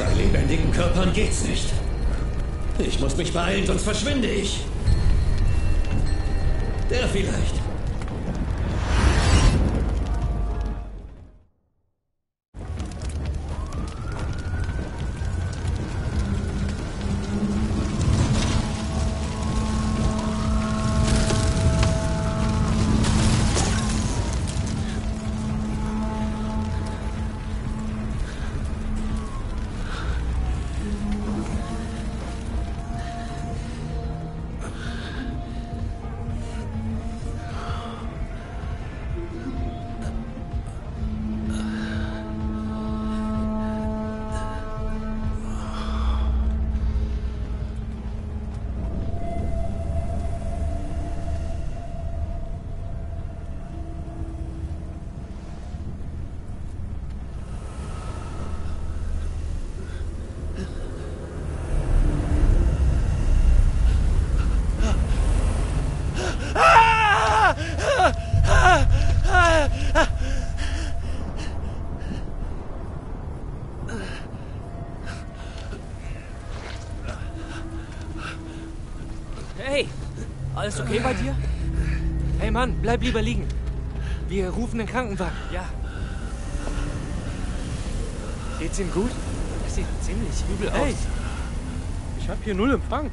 Bei lebendigen Körpern geht's nicht. Ich muss mich beeilen, sonst verschwinde ich. Der vielleicht. Hey, alles okay bei dir? Hey Mann, bleib lieber liegen. Wir rufen den Krankenwagen. Ja. Geht's ihm gut? Das sieht ziemlich übel aus. Hey, ich hab hier null Empfang.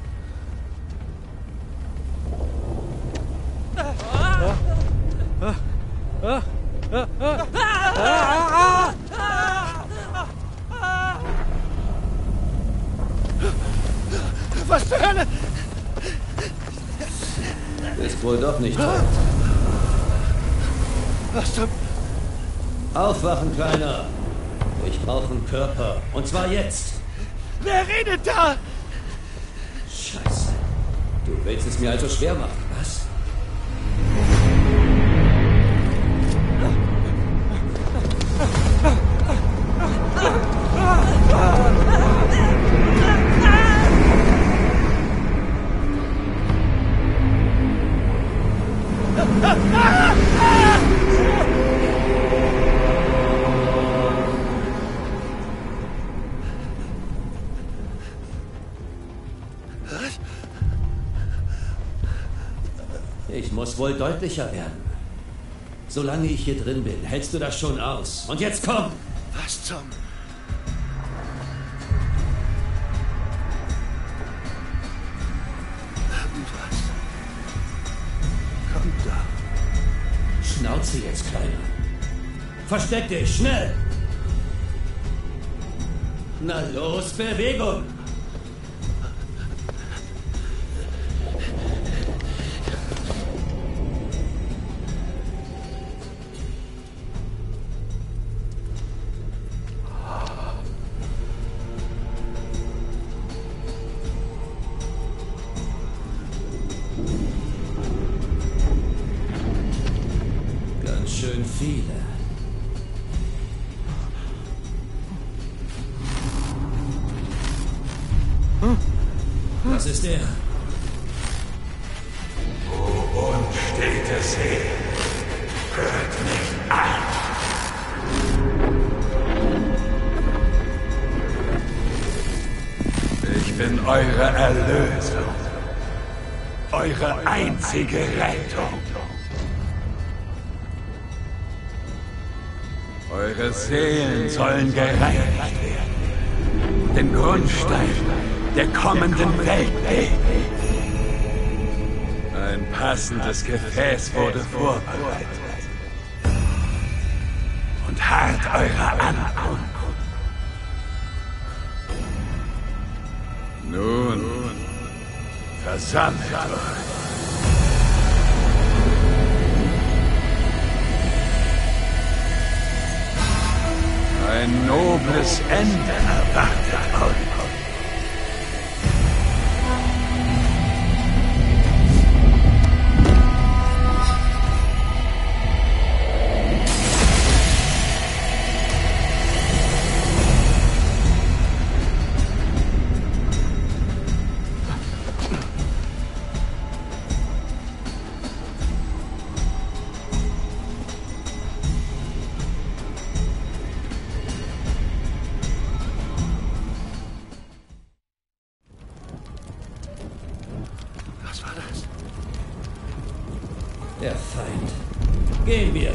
Was zur Hölle? Ist wohl doch nicht tot. Was zum... Aufwachen, Kleiner. Ich brauche einen Körper. Und zwar jetzt. Wer redet da? Scheiße. Du willst es mir also schwer machen, was? Ich muss wohl deutlicher werden. Solange ich hier drin bin, hältst du das schon aus. Und jetzt komm! Was zum... Irgendwas. Kommt da. Schnauze jetzt, Kleiner. Versteck dich, schnell! Na los, Bewegung! Schön viele. Was ist der? Wo unstete See, hört mich an. Ich bin eure Erlösung. Eure einzige Rettung. Eure Seelen sollen gereinigt werden. Den Grundstein der kommenden Welt legen. Ein passendes Gefäß wurde vorbereitet. Und harrt eurer Ankunft. Nun, versammelt euch. Ein nobles Ende erwartet euch. Der Feind. Gehen wir.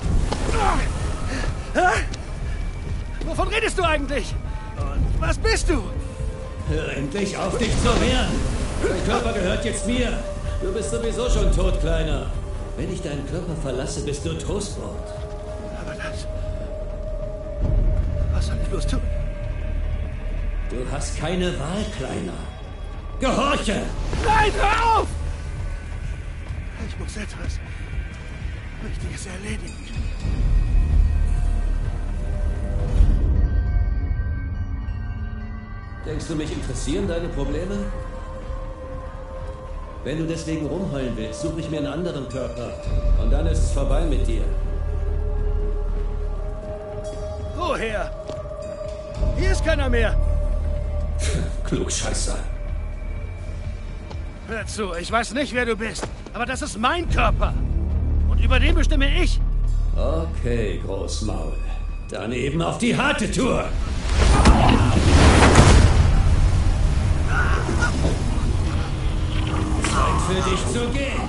Wovon redest du eigentlich? Und was bist du? Hör endlich auf, dich zu wehren. Dein Körper gehört jetzt mir. Du bist sowieso schon tot, Kleiner. Wenn ich deinen Körper verlasse, bist du Toastbrot. Aber das... Was soll ich bloß tun? Du hast keine Wahl, Kleiner. Gehorche! Nein, hör auf! Ich muss etwas Wichtiges erledigen. Denkst du, mich interessieren deine Probleme? Wenn du deswegen rumheulen willst, suche ich mir einen anderen Körper. Und dann ist es vorbei mit dir. Woher? Hier ist keiner mehr. Klugscheißer. Hör zu, ich weiß nicht, wer du bist, aber das ist mein Körper. Und über den bestimme ich. Okay, Großmaul. Dann eben auf die harte Tour. Zeit für dich zu gehen.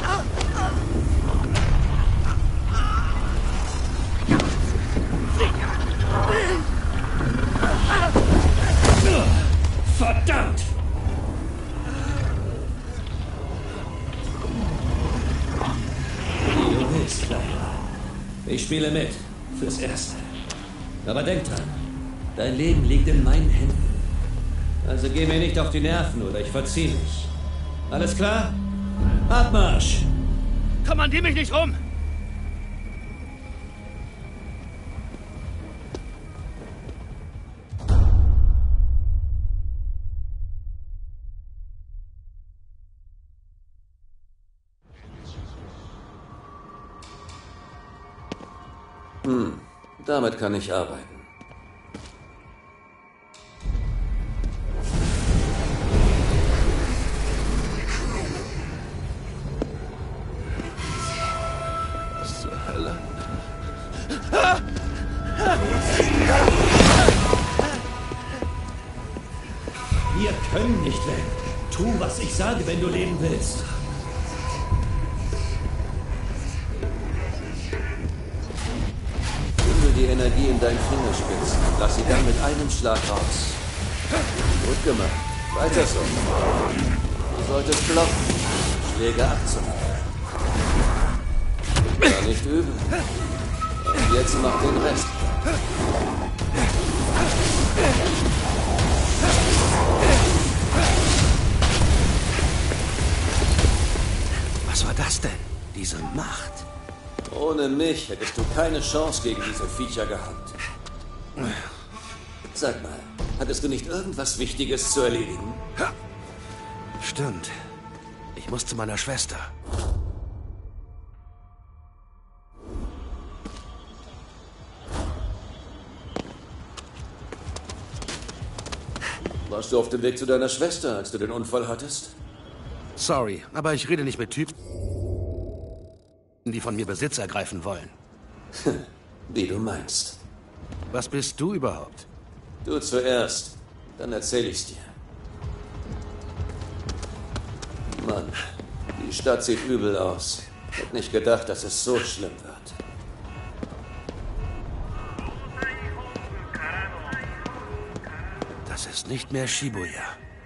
Verdammt! Wie du willst, Kleiner. Ich spiele mit. Fürs Erste. Aber denk dran, dein Leben liegt in meinen Händen. Also geh mir nicht auf die Nerven oder ich verzieh mich. Alles klar? Abmarsch! Kommandier mich nicht rum! Damit kann ich arbeiten. Was zur Hölle? Wir können nicht weg. Tu, was ich sage, wenn du leben willst. Die Energie in deinen Fingerspitzen und lass sie dann mit einem Schlag raus. Gut gemacht. Weiter so. Du solltest blocken, Schläge abzumachen. War nicht übel. Und jetzt mach den Rest. Was war das denn? Diese Macht? Ohne mich hättest du keine Chance gegen diese Viecher gehabt. Sag mal, hattest du nicht irgendwas Wichtiges zu erledigen? Stimmt. Ich muss zu meiner Schwester. Warst du auf dem Weg zu deiner Schwester, als du den Unfall hattest? Sorry, aber ich rede nicht mit Typen, die von mir Besitz ergreifen wollen. Wie du meinst. Was bist du überhaupt? Du zuerst, dann erzähl ich's dir. Mann, die Stadt sieht übel aus. Hätte nicht gedacht, dass es so schlimm wird. Das ist nicht mehr Shibuya.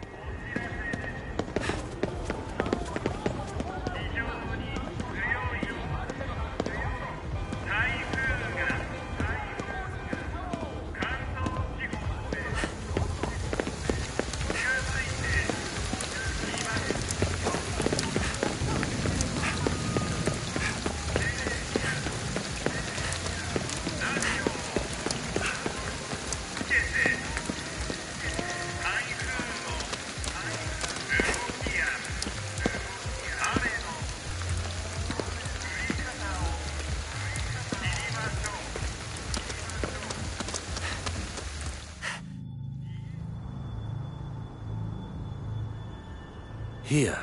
Hier.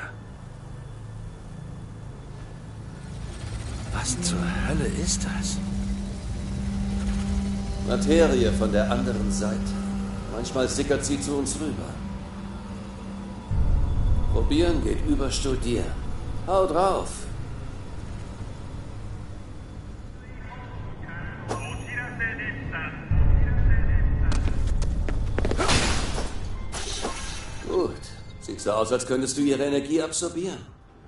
Was zur Hölle ist das? Materie von der anderen Seite. Manchmal sickert sie zu uns rüber. Probieren geht über Studieren. Hau drauf. Sieht so aus, als könntest du ihre Energie absorbieren.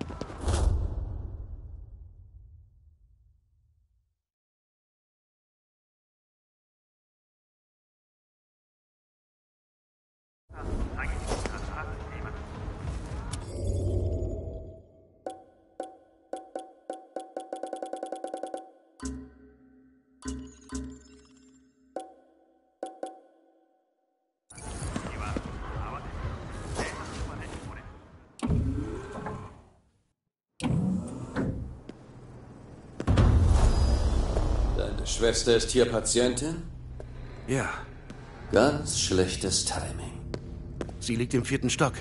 Deine Schwester ist hier Patientin? Ja, Ganz schlechtes Timing. sie liegt im 4. Stock.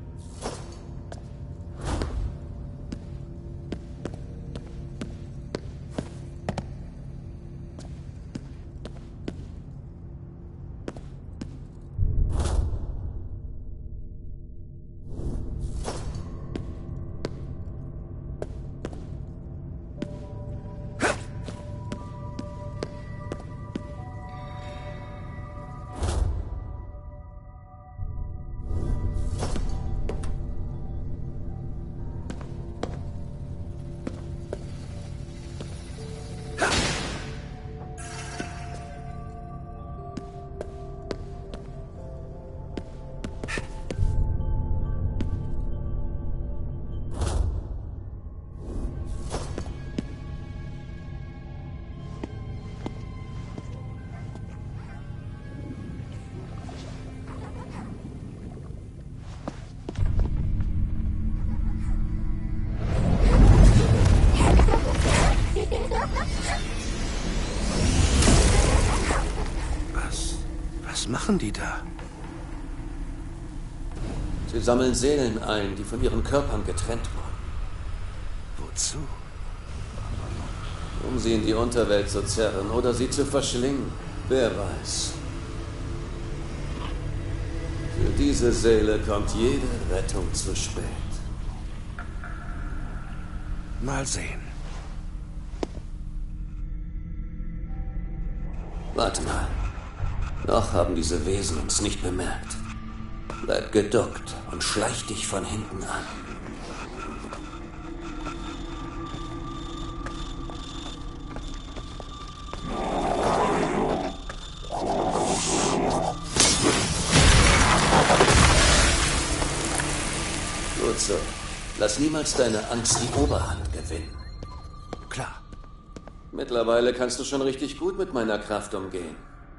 Was machen die da? Sie sammeln Seelen ein, die von ihren Körpern getrennt wurden, Wozu? um sie in die Unterwelt zu zerren oder sie zu verschlingen. Wer weiß. Für diese Seele kommt jede Rettung zu spät. Mal sehen. Warte mal. Noch haben diese Wesen uns nicht bemerkt. Bleib geduckt und schleich dich von hinten an. Gut so. Lass niemals deine Angst die Oberhand gewinnen. Klar. Mittlerweile kannst du schon richtig gut mit meiner Kraft umgehen.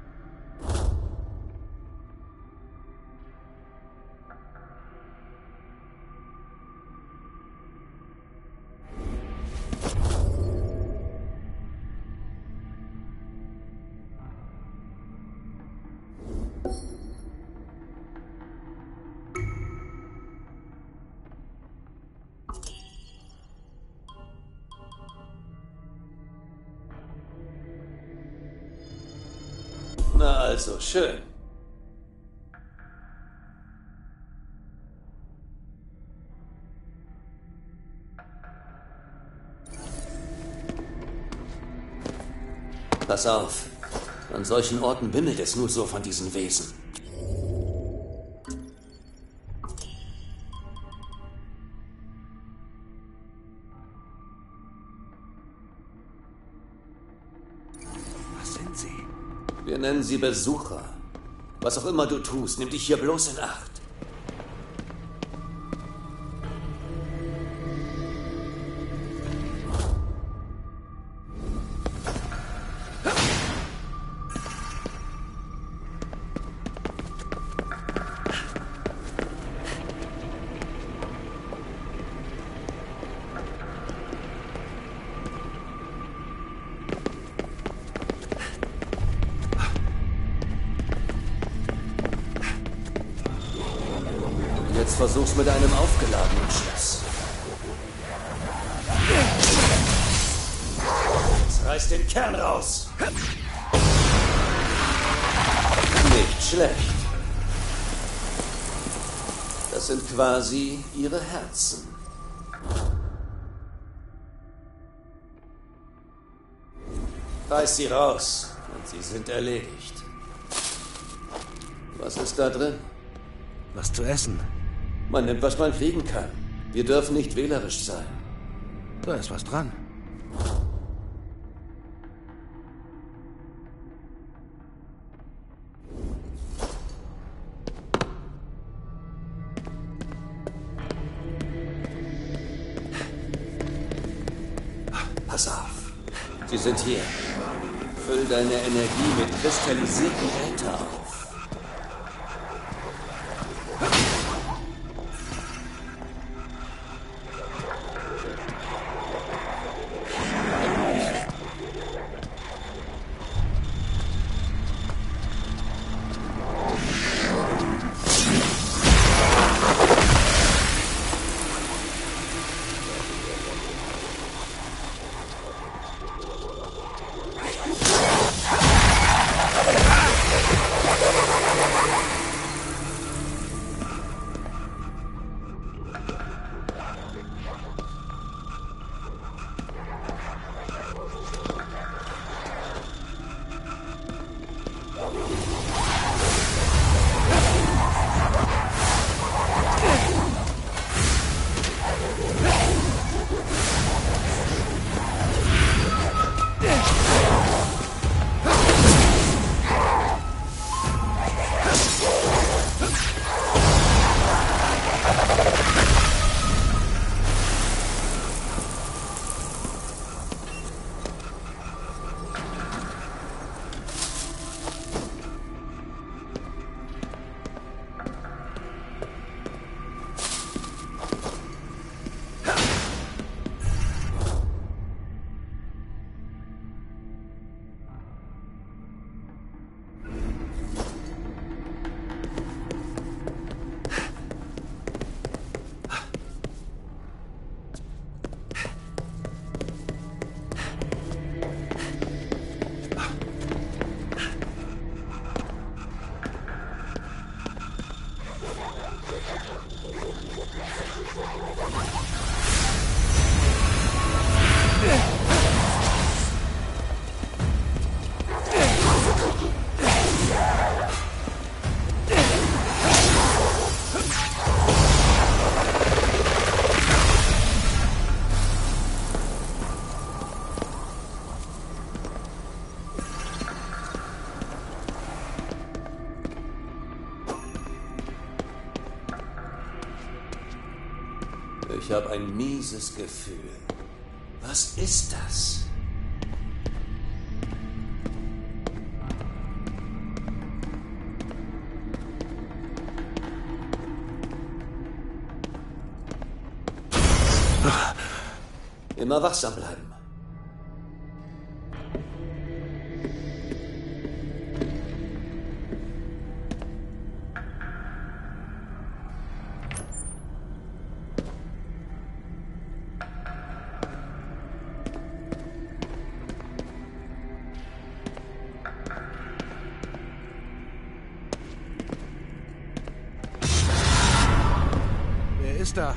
Na also, schön. Pass auf. An solchen Orten wimmelt es nur so von diesen Wesen. Was sind sie? Wir nennen sie Besucher. Was auch immer du tust, nimm dich hier bloß in Acht. Jetzt versuch's mit einem aufgeladenen Schuss. Das reißt den Kern raus. Nicht schlecht. Das sind quasi ihre Herzen. Reiß sie raus und sie sind erledigt. Was ist da drin? Was zu essen? Man nimmt, was man kriegen kann. Wir dürfen nicht wählerisch sein. Da ist was dran. Pass auf. Sie sind hier. Füll deine Energie mit kristallisiertem Äther auf. Ich habe ein mieses Gefühl. Was ist das? Immer wachsam bleiben. Wer ist da?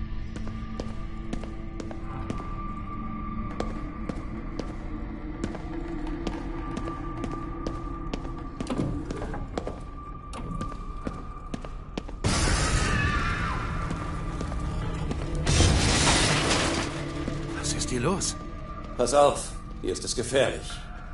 Was ist hier los? Pass auf, hier ist es gefährlich.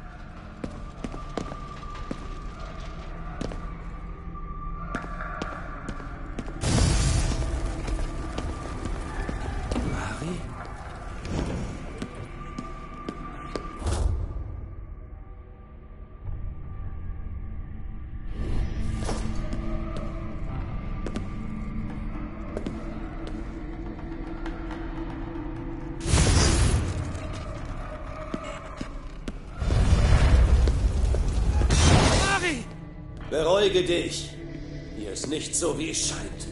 Mari? Beruhige dich. Hier ist nicht so, wie es scheint.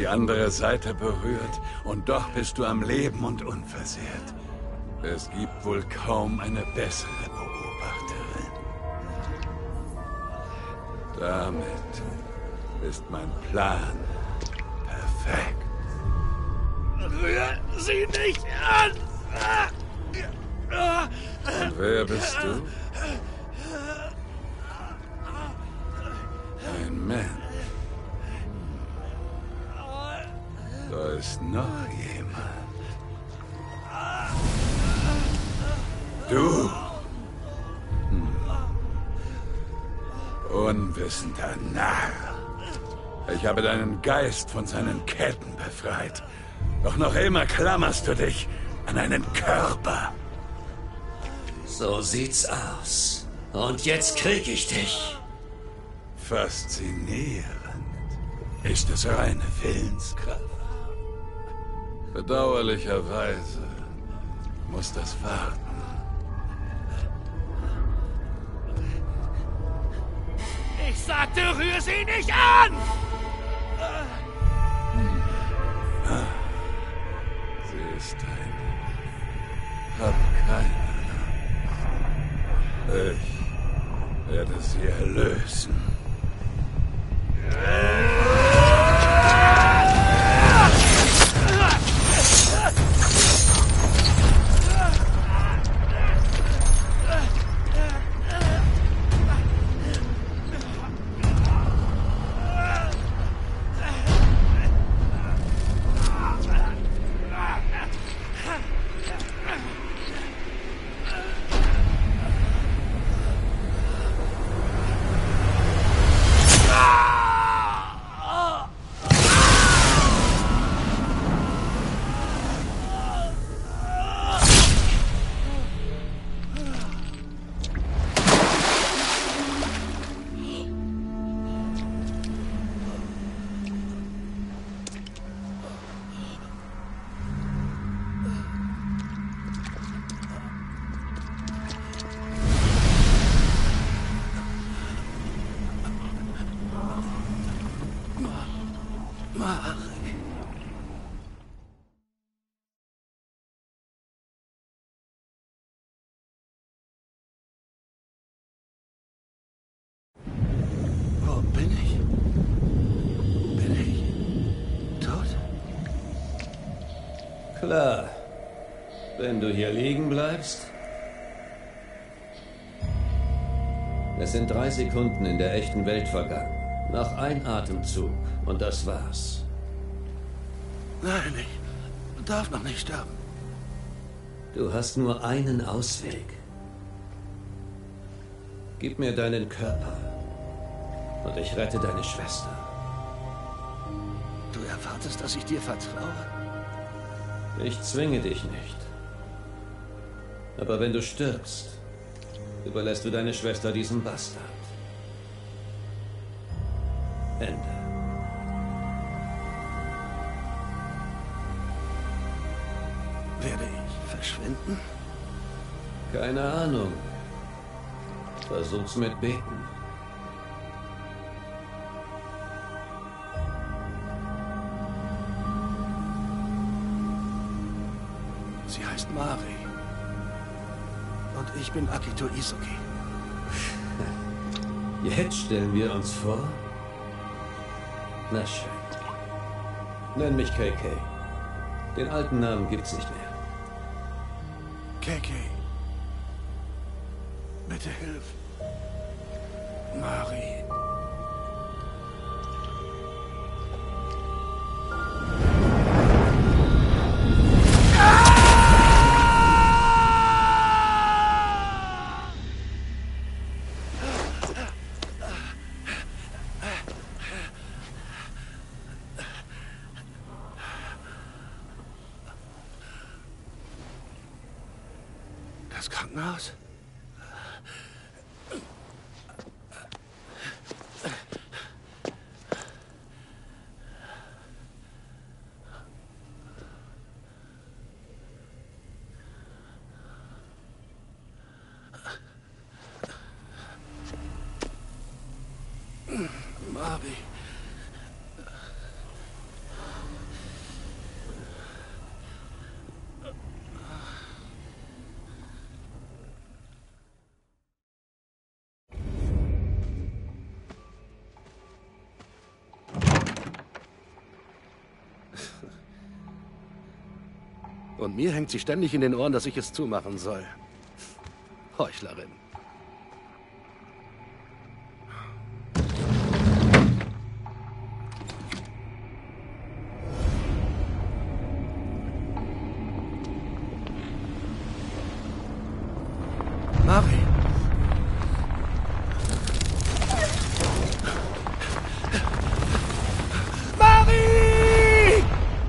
andere Seite berührt und doch bist du am Leben und unversehrt. Es gibt wohl kaum eine bessere Beobachterin. Damit ist mein Plan perfekt. Rühr sie nicht an! Und wer bist du? Ein Mensch. Da ist noch jemand. Du. Unwissender Narr. Ich habe deinen Geist von seinen Ketten befreit. Doch noch immer klammerst du dich an einen Körper. So sieht's aus. Und jetzt krieg ich dich. Faszinierend. Ist es reine Willenskraft? Bedauerlicherweise muss das warten. Ich sagte, rühr sie nicht an! Sie ist eine. Hab keine. Ich werde sie erlösen. Wo bin ich? Bin ich tot? Klar. Wenn du hier liegen bleibst. Es sind 3 Sekunden in der echten Welt vergangen. Noch ein Atemzug und das war's. Nein, ich darf noch nicht sterben. Du hast nur einen Ausweg. Gib mir deinen Körper und ich rette deine Schwester. Du erwartest, dass ich dir vertraue? Ich zwinge dich nicht. Aber wenn du stirbst, überlässt du deine Schwester diesem Bastard. Ende. Werde ich verschwinden? Keine Ahnung. Versuch's mit Beten. Sie heißt Mari. Und ich bin Akito Izuki. Jetzt stellen wir uns vor? Na schön. Nenn mich KK. Den alten Namen gibt's nicht mehr. KK. Bitte hilf. Mari. Das Krankenhaus? Mari. Und mir hängt sie ständig in den Ohren, dass ich es zumachen soll. Heuchlerin. Mari. Mari!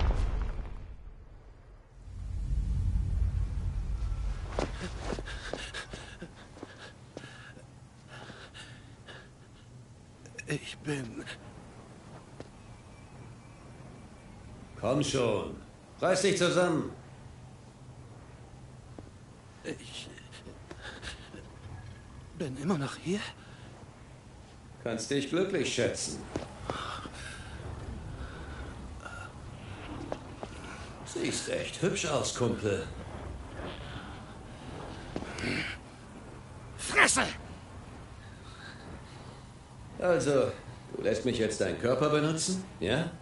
Ich bin... Komm schon. Reiß dich zusammen. Ich bin immer noch hier? Kannst dich glücklich schätzen. Siehst echt hübsch aus, Kumpel. Fresse! Also, du lässt mich jetzt deinen Körper benutzen, ja?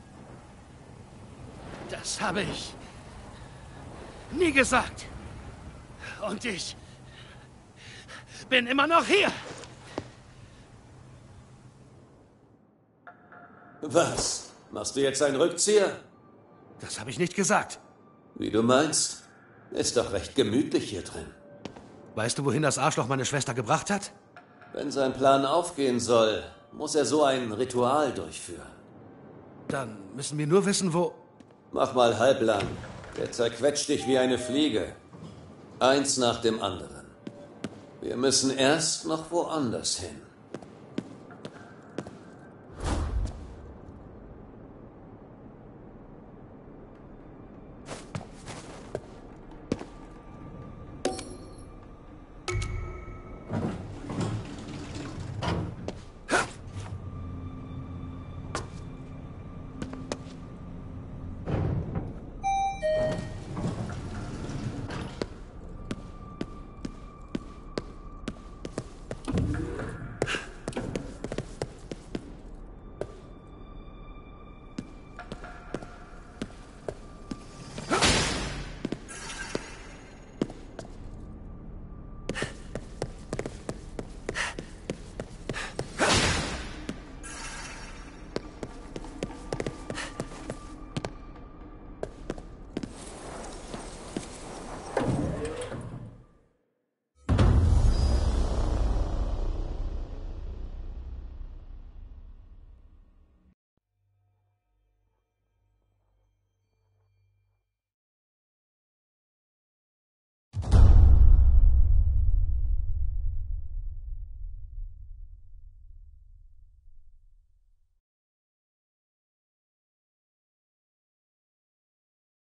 Das habe ich nie gesagt. Und ich bin immer noch hier. Was? Machst du jetzt einen Rückzieher? Das habe ich nicht gesagt. Wie du meinst. Ist doch recht gemütlich hier drin. Weißt du, wohin das Arschloch meine Schwester gebracht hat? Wenn sein Plan aufgehen soll, muss er so ein Ritual durchführen. Dann müssen wir nur wissen, wo... Mach mal halblang. Der zerquetscht dich wie eine Fliege. Eins nach dem anderen. Wir müssen erst noch woanders hin.